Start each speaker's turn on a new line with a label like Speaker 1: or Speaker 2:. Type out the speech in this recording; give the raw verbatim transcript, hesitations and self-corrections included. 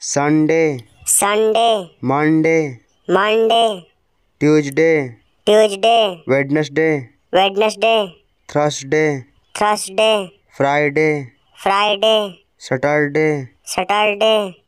Speaker 1: Sunday,
Speaker 2: Sunday,
Speaker 1: Monday,
Speaker 2: Monday,
Speaker 1: Tuesday,
Speaker 2: Tuesday,
Speaker 1: Wednesday,
Speaker 2: Wednesday,
Speaker 1: Thursday,
Speaker 2: Thursday,
Speaker 1: Friday,
Speaker 2: Friday,
Speaker 1: Saturday,
Speaker 2: Saturday,